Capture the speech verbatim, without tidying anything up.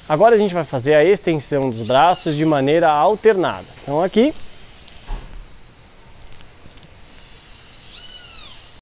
Agora a gente vai fazer a extensão dos braços de maneira alternada. Então aqui